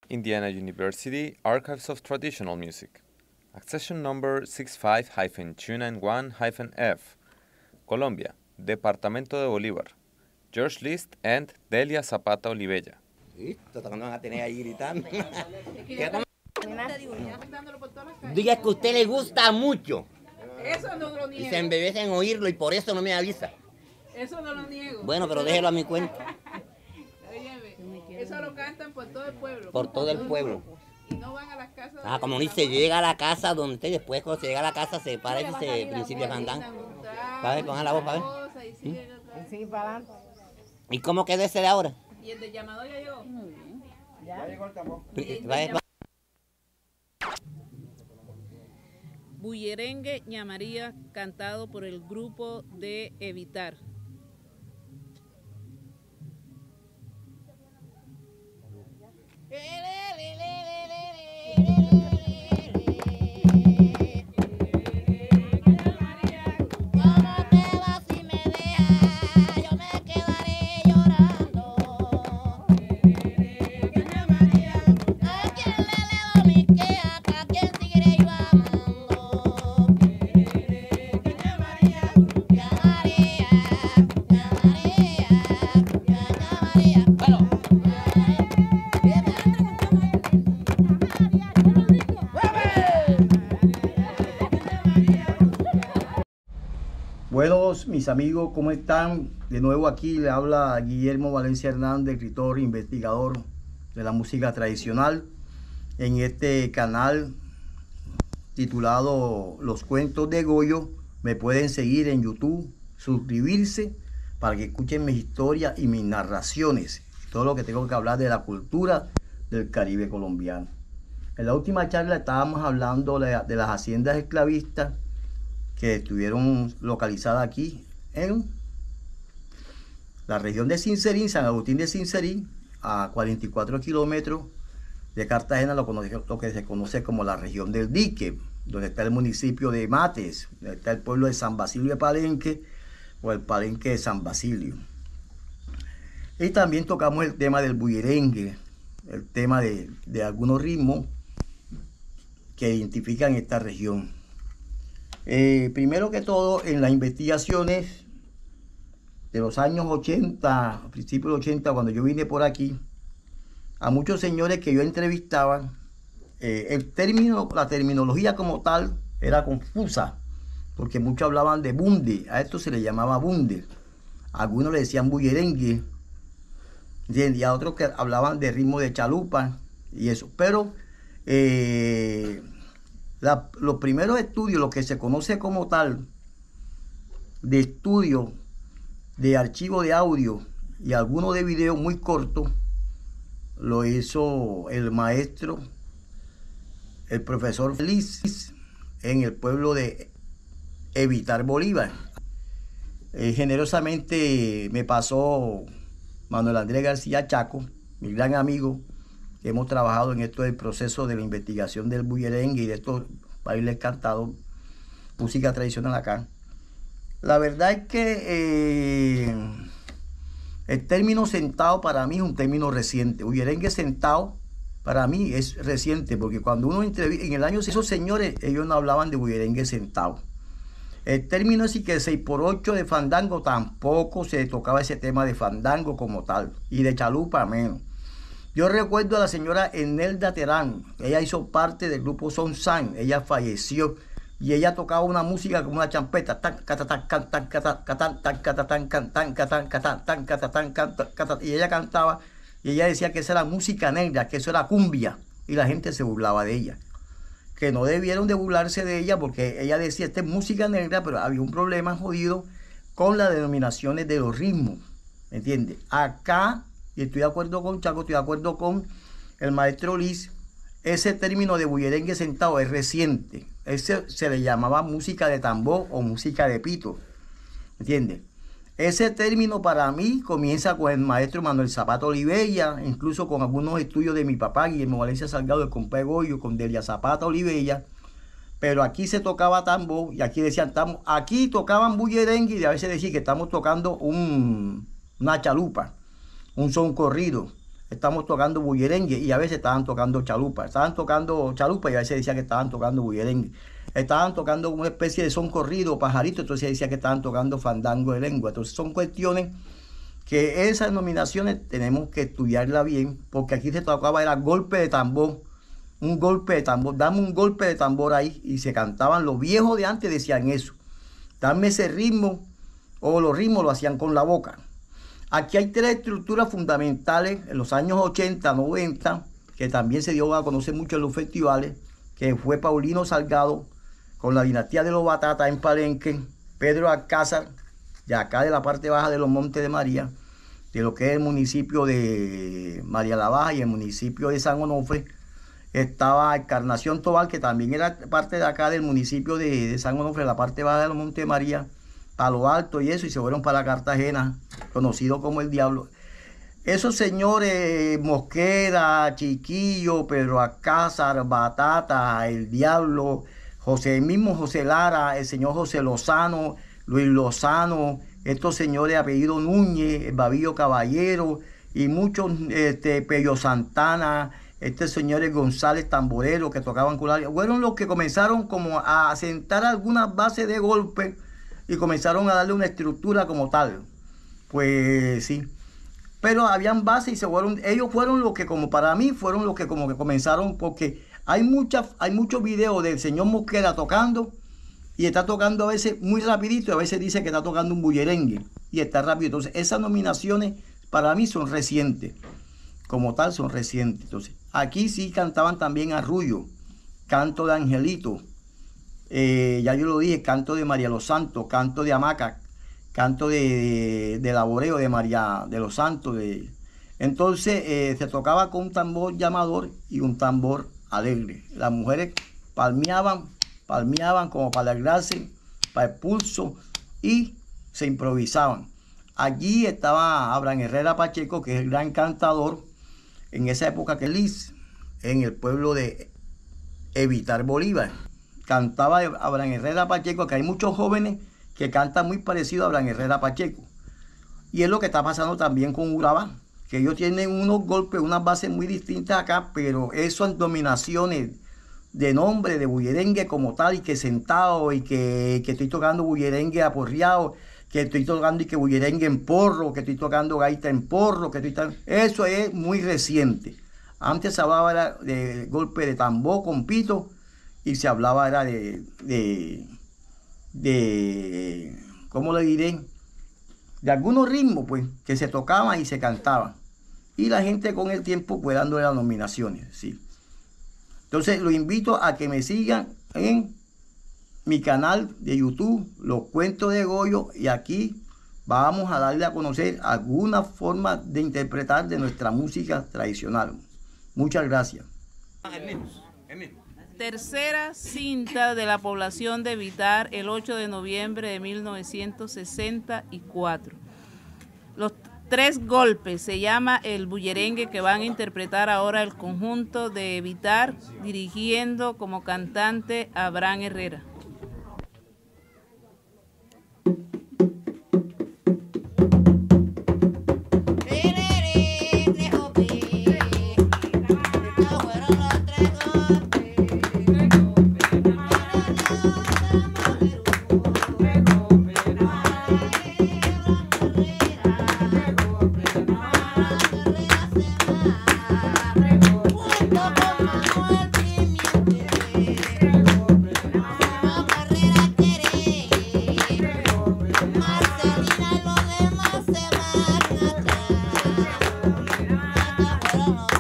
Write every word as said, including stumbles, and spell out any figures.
Indiana University Archives of Traditional Music. Accession number six five two nine one F. Colombia, Departamento de Bolívar. George List and Delia Zapata Olivella. Listo, no van a tener ahí gritando. Diga que a usted le gusta mucho. Eso no lo niego. Y se embebece en oírlo y por eso no me avisa. Eso no lo niego. Bueno, pero déjelo a mi cuenta. Óyeme, eso lo cantan por todo el pueblo. Por todo el pueblo. Y no van a las casas. Ah, como dice, llega a la casa donde usted, después cuando se llega a la casa se para ese principio de fandango. Para ver, ponga la voz, para ver. ¿Mm? Sí, para adelante. ¿Y cómo quedó ese de ahora? Y el de llamador ya llegó. Ya llegó el tambor. Bullerengue Ñamaría, cantado por el grupo de Evitar. Buenos mis amigos, ¿cómo están? De nuevo aquí le habla Guillermo Valencia Hernández, escritor, investigador de la música tradicional, en este canal titulado Los Cuentos de Goyo. Me pueden seguir en YouTube, suscribirse para que escuchen mis historias y mis narraciones, todo lo que tengo que hablar de la cultura del Caribe colombiano. En la última charla estábamos hablando de, de las haciendas esclavistas que estuvieron localizadas aquí en la región de Sincerín, San Agustín de Sincerín, a cuarenta y cuatro kilómetros de Cartagena, lo, lo que se conoce como la región del Dique, donde está el municipio de Mates, donde está el pueblo de San Basilio de Palenque, o el Palenque de San Basilio. Y también tocamos el tema del bullerengue, el tema de, de algunos ritmos que identifican esta región. Eh, primero que todo, en las investigaciones de los años ochenta, a principios de los ochenta, cuando yo vine por aquí, a muchos señores que yo entrevistaba, eh, el término, la terminología como tal era confusa, porque muchos hablaban de bunde, a esto se le llamaba bunde, a algunos le decían bullerengue, y a otros que hablaban de ritmo de chalupa y eso, pero eh, La, los primeros estudios, lo que se conoce como tal, de estudio de archivo de audio y algunos de video muy cortos, lo hizo el maestro, el profesor Feliz, en el pueblo de Evitar, Bolívar. Eh, generosamente me pasó Manuel Andrés García Chaco, mi gran amigo, que hemos trabajado en esto del proceso de la investigación del bullerengue y de estos bailes cantados, música tradicional acá. La verdad es que eh, el término sentado para mí es un término reciente. Bullerengue sentado para mí es reciente, porque cuando uno entrevista, en el año, esos señores, ellos no hablaban de bullerengue sentado. El término así que seis por ocho de fandango, tampoco se tocaba ese tema de fandango como tal, y de chalupa menos. Yo recuerdo a la señora Enelda Terán, ella hizo parte del grupo Son San, ella falleció y ella tocaba una música como una champeta, y ella cantaba y ella decía que esa era música negra, que eso era cumbia, y la gente se burlaba de ella, que no debieron de burlarse de ella porque ella decía esta es música negra, pero había un problema jodido con las denominaciones de los ritmos, ¿me entiendes? Acá, y estoy de acuerdo con Chaco, estoy de acuerdo con el maestro Liz, ese término de bullerengue sentado es reciente. Ese se le llamaba música de tambor o música de pito, ¿entiendes? Ese término para mí comienza con el maestro Manuel Zapata Olivella, incluso con algunos estudios de mi papá, Guillermo Valencia Salgado, de compa Goyo, con Delia Zapata Olivella, pero aquí se tocaba tambor y aquí decían, estamos, aquí tocaban bullerengue y a veces decían que estamos tocando un, una chalupa, un son corrido. estamos tocando bullerengue, y a veces estaban tocando chalupa, estaban tocando chalupa y a veces decía que estaban tocando bullerengue, estaban tocando una especie de son corrido, pajarito, entonces decía que estaban tocando fandango de lengua. Entonces son cuestiones que esas nominaciones tenemos que estudiarla bien, porque aquí se tocaba, era golpe de tambor, un golpe de tambor, dame un golpe de tambor ahí, y se cantaban, los viejos de antes decían eso, dame ese ritmo, o los ritmos lo hacían con la boca. Aquí hay tres estructuras fundamentales en los años ochenta, noventa, que también se dio a conocer mucho en los festivales, que fue Paulino Salgado, con la dinastía de los Batatas en Palenque, Pedro Alcázar, de acá de la parte baja de los Montes de María, de lo que es el municipio de María la Baja y el municipio de San Onofre. Estaba Encarnación Tobal, que también era parte de acá del municipio de, de San Onofre, la parte baja de los Montes de María, Palo Alto y eso, y se fueron para Cartagena, conocido como el Diablo. Esos señores, Mosquera, Chiquillo, Pedro Alcázar, Batata, el Diablo, José, el mismo José Lara, el señor José Lozano, Luis Lozano, estos señores apellido Núñez, Babillo Caballero y muchos, este, Pello Santana, estos señores González Tamborero que tocaban cularia, fueron los que comenzaron como a sentar algunas bases de golpe y comenzaron a darle una estructura como tal. Pues sí, pero habían bases y se fueron, ellos fueron los que como para mí fueron los que como que comenzaron, porque hay muchas, hay muchos videos del señor Mosquera tocando, y está tocando a veces muy rapidito, y a veces dice que está tocando un bullerengue, y está rápido. Entonces, esas nominaciones para mí son recientes, como tal son recientes. Entonces, aquí sí cantaban también arrullo, canto de Angelito, eh, ya yo lo dije, canto de María los Santos, canto de Hamaca, canto de, de, de Laboreo de María de los Santos. De, entonces, eh, se tocaba con un tambor llamador y un tambor alegre. Las mujeres palmeaban, palmeaban como para alegrarse, para el pulso, y se improvisaban. Allí estaba Abraham Herrera Pacheco, que es el gran cantador en esa época que Liz, en el pueblo de Evitar Bolívar. Cantaba Abraham Herrera Pacheco, que hay muchos jóvenes que cantan muy parecido a Abraham Herrera Pacheco. Y es lo que está pasando también con Urabá, que ellos tienen unos golpes, unas bases muy distintas acá, pero esas dominaciones de nombre de bullerengue como tal, y que sentado, y que, que estoy tocando bullerengue aporreado, que estoy tocando y que bullerengue en porro, que estoy tocando gaita en porro, que estoy tocando, eso es muy reciente. Antes se hablaba era de golpe de tambor con pito, y se hablaba era de, de, de, ¿cómo le diré? De algunos ritmos, pues, que se tocaban y se cantaban. Y la gente con el tiempo fue dándole las nominaciones, sí. Entonces, los invito a que me sigan en mi canal de YouTube, Los Cuentos de Goyo, y aquí vamos a darle a conocer alguna forma de interpretar de nuestra música tradicional. Muchas gracias. Tercera cinta de la población de Evitar, el ocho de noviembre de mil novecientos sesenta y cuatro. Los tres golpes se llama el bullerengue, que van a interpretar ahora el conjunto de Evitar, dirigiendo como cantante a Abraham Herrera. Marcelina, los demás se van atrás.